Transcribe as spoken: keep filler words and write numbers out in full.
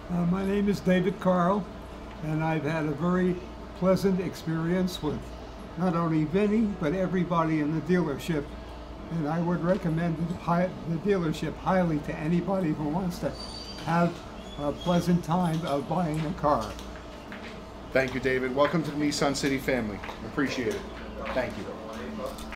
Uh, my name is David Carl, and I've had a very pleasant experience with not only Vinny, but everybody in the dealership. And I would recommend the, high, the dealership highly to anybody who wants to have a pleasant time of buying a car. Thank you, David. Welcome to the Nissan City family. Appreciate it. Thank you.